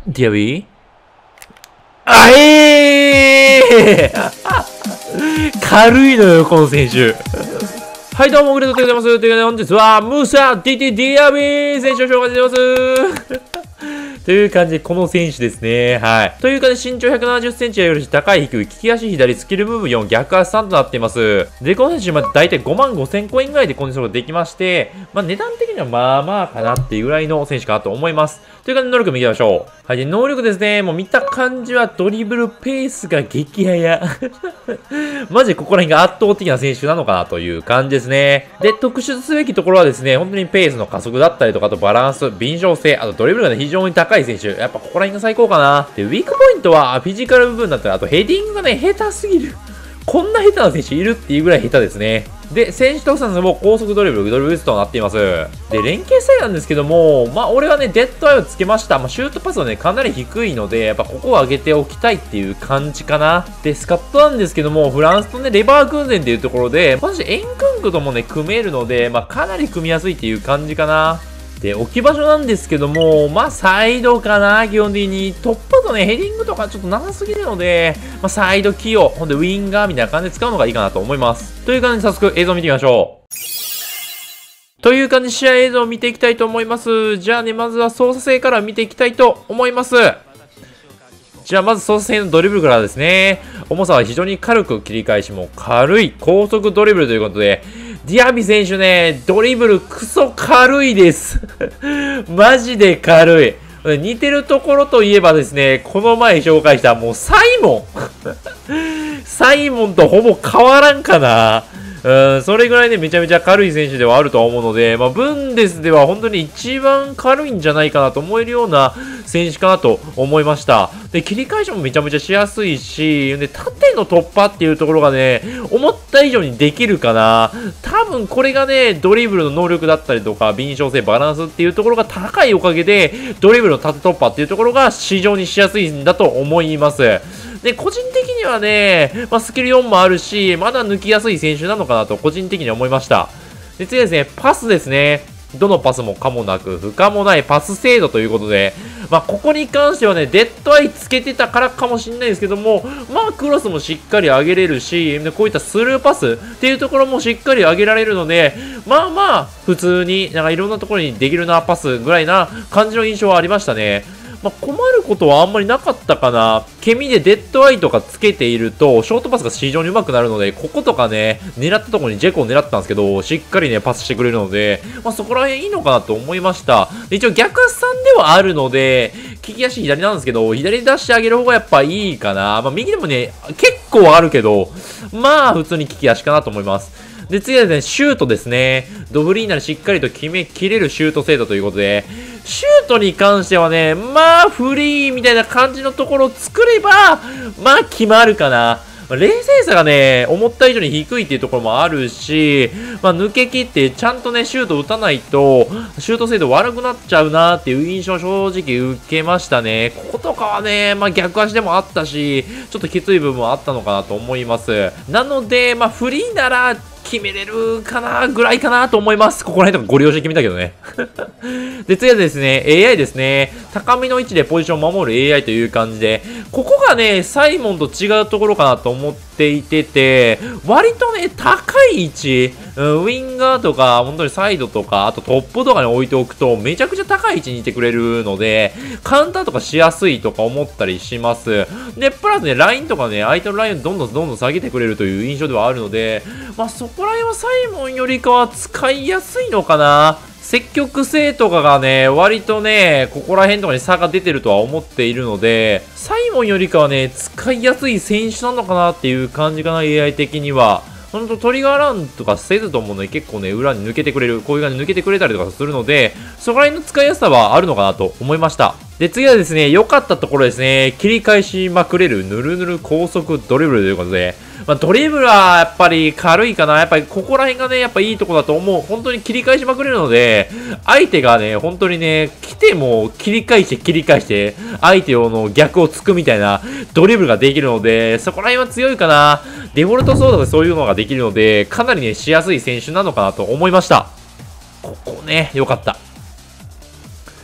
ディアビーあえー軽いのよ、この選手。はい、どうも、グレートでございます。ということで、本日は、ムーサ・ディアビー選手を紹介してます。という感じで、この選手ですね。はい。という感じで、身長170センチやより高い低い、利き足左、スキルムーブ4、逆足3となっています。で、この選手、だいたい5万5千コインぐらいで購入することができまして、値段的にはまあまあかなっていうぐらいの選手かなと思います。という感じで、能力見てみましょう。はい。で、能力ですね。もう見た感じはドリブルペースが激速。マジでここら辺が圧倒的な選手なのかなという感じですね。で、特殊すべきところはですね、本当にペースの加速だったりとか、あとバランス、敏捷性、あとドリブルがね、非常に高い選手。やっぱここら辺が最高かな。で、ウィークポイントはフィジカル部分だったら、あとヘディングがね、下手すぎる。こんな下手な選手いるっていうぐらい下手ですね。で、選手特産も高速ドリブル、ドリブルとなっています。で、連携性なんですけども、俺はね、デッドアイをつけました。シュートパスはね、かなり低いので、やっぱここを上げておきたいっていう感じかな。で、スカットなんですけども、フランスとね、レバークーゼンっていうところで、私、エンクンクともね、組めるので、かなり組みやすいっていう感じかな。で、置き場所なんですけども、サイドかな、基本的に。突破とね、ヘディングとかちょっと長すぎるので、サイド起用、ほんでウィンガーみたいな感じで使うのがいいかなと思います。という感じで早速映像を見てみましょう。という感じで試合映像を見ていきたいと思います。じゃあね、まずは操作性から見ていきたいと思います。じゃあまず操作性のドリブルからですね。重さは非常に軽く、切り返しも軽い高速ドリブルということで、ディアビ選手ね、ドリブルクソ軽いです。マジで軽い。似てるところといえばですね、この前紹介したもうサイモン。サイモンとほぼ変わらんかな。それぐらいね、めちゃめちゃ軽い選手ではあるとは思うので、ブンデスでは本当に一番軽いんじゃないかなと思えるような選手かなと思いました。で、切り返しもめちゃめちゃしやすいし、で、縦の突破っていうところがね、思った以上にできるかな。多分これがね、ドリブルの能力だったりとか、敏捷性、バランスっていうところが高いおかげで、ドリブルの縦突破っていうところが非常にしやすいんだと思います。で、個人的にはね、スキル4もあるし、まだ抜きやすい選手なのかなと、個人的には思いました。で、次ですね、パスですね。どのパスも可もなく、不可もないパス精度ということで、ここに関してはね、デッドアイつけてたからかもしれないですけども、クロスもしっかり上げれるし、こういったスルーパスっていうところもしっかり上げられるので、普通に、いろんなところにできるな、パスぐらいな感じの印象はありましたね。困ることはあんまりなかったかな。ケミでデッドアイとかつけていると、ショートパスが非常に上手くなるので、こことかね、狙ったところにジェコを狙ってたんですけど、しっかりね、パスしてくれるので、そこら辺いいのかなと思いました。で一応逆足さんではあるので、利き足左なんですけど、左出してあげる方がやっぱいいかな。右でもね、結構あるけど、普通に利き足かなと思います。で、次はですね、シュートですね。ドフリーナでしっかりと決めきれるシュート精度ということで、シュートに関してはね、フリーみたいな感じのところを作れば、決まるかな。冷静さがね、思った以上に低いっていうところもあるし、抜け切ってちゃんとね、シュート打たないと、シュート精度悪くなっちゃうなっていう印象正直受けましたね。こことかはね、逆足でもあったし、ちょっときつい部分もあったのかなと思います。なので、フリーなら、決めれるかなぐらいかなと思います。ここら辺とかご利用して決めたけどね。で、次はですね、AI ですね。高めの位置でポジションを守る AI という感じで、ここがね、サイモンと違うところかなと思っていて、割とね、高い位置、ウィンガーとか、本当にサイドとか、あとトップとかに置いておくと、めちゃくちゃ高い位置にいてくれるので、カウンターとかしやすいとか思ったりします。で、プラスね、ラインとかね、相手のラインをどんどん下げてくれるという印象ではあるので、そこら辺はサイモンよりかは使いやすいのかな。積極性とかがね、割とね、ここら辺とかに差が出てるとは思っているので、サイモンよりかはね、使いやすい選手なのかなっていう感じかな、AI 的には。ほんとトリガーランとかせずともね、結構ね、裏に抜けてくれる、こういう感じで抜けてくれたりとかするので、そこら辺の使いやすさはあるのかなと思いました。で、次はですね、良かったところですね、切り返しまくれるぬるぬる高速ドリブルということで、ドリブルはやっぱり軽いかな。やっぱりここら辺がね、やっぱいいとこだと思う。本当に切り返しまくれるので、相手がね、本当にね、来ても切り返して、相手の逆をつくみたいなドリブルができるので、そこら辺は強いかな。デフォルトソードでそういうのができるので、かなりね、しやすい選手なのかなと思いました。ここね、良かった。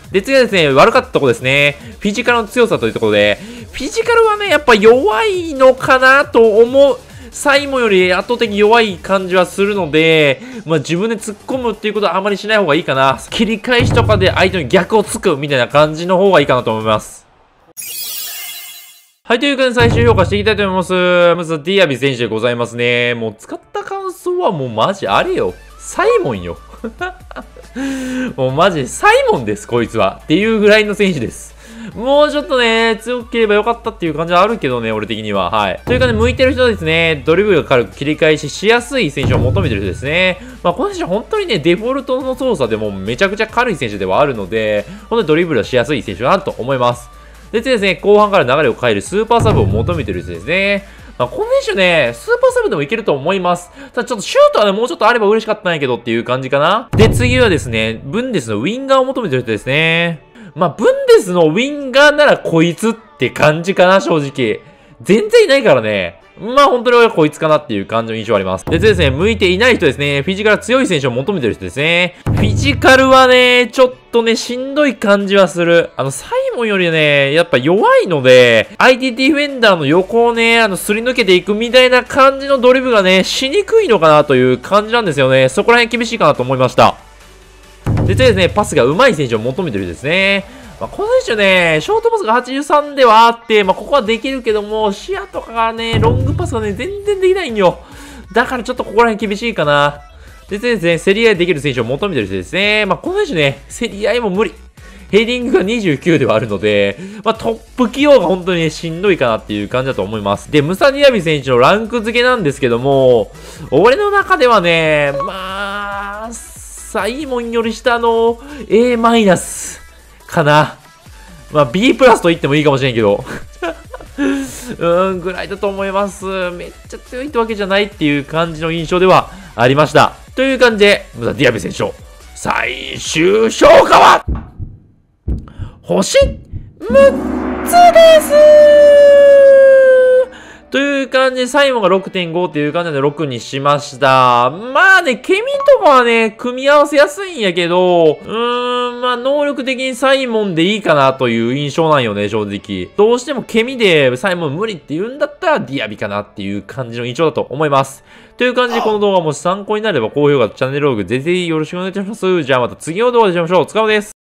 で、次はですね、悪かったところですね。フィジカルの強さというところで、フィジカルはね、やっぱ弱いのかなと思う。サイモンより圧倒的に弱い感じはするので、自分で突っ込むっていうことはあまりしない方がいいかな。切り返しとかで相手に逆をつくみたいな感じの方がいいかなと思います。はい、ということで最終評価していきたいと思います。まずはディアビ選手でございますね。もう使った感想はもうマジあれよ。サイモンよ。もうマジサイモンです、こいつは。っていうぐらいの選手です。もうちょっとね、強ければよかったっていう感じはあるけどね、俺的には。はい。というかね、向いてる人はですね、ドリブルが軽く切り返ししやすい選手を求めてる人ですね。この選手本当にね、デフォルトの操作でもめちゃくちゃ軽い選手ではあるので、本当にドリブルはしやすい選手だなと思います。で、次ですね、後半から流れを変えるスーパーサブを求めてる人ですね。この選手ね、スーパーサブでもいけると思います。ただちょっとシュートはね、もうちょっとあれば嬉しかったんやけどっていう感じかな。で、次はですね、ブンデスのウィンガーを求めてる人ですね。ブンデスのウィンガーならこいつって感じかな、正直。全然いないからね。本当に俺はこいつかなっていう感じの印象あります。で、次ですね、向いていない人ですね。フィジカル強い選手を求めてる人ですね。フィジカルはね、ちょっとね、しんどい感じはする。サイモンよりね、やっぱ弱いので、相手ディフェンダーの横をね、すり抜けていくみたいな感じのドリブルがね、しにくいのかなという感じなんですよね。そこら辺厳しいかなと思いました。で、次ですね、パスが上手い選手を求めてるですね。この選手ね、ショートパスが83ではあって、ここはできるけども、視野とかがね、ロングパスがね、全然できないんよ。だからちょっとここら辺厳しいかな。でですね、競り合いできる選手を求めてる人ですね。この選手ね、競り合いも無理。ヘディングが29ではあるので、トップ起用が本当にね、しんどいかなっていう感じだと思います。で、ムサディアビ選手のランク付けなんですけども、俺の中ではね、サイモンより下の A マイナスかな。B プラスと言ってもいいかもしれんけど。ぐらいだと思います。めっちゃ強いってわけじゃないっていう感じの印象ではありました。という感じで、ムサディアビ選手の最終評価は星6つですという感じで、サイモンが 6.5 っていう感じで6にしました。ケミとかはね、組み合わせやすいんやけど、能力的にサイモンでいいかなという印象なんよね、正直。どうしてもケミでサイモン無理って言うんだったらディアビかなっていう感じの印象だと思います。という感じで、この動画もし参考になれば高評価とチャンネル登録ぜひよろしくお願いいたします。じゃあまた次の動画でお会いしましょう。お疲れ様です。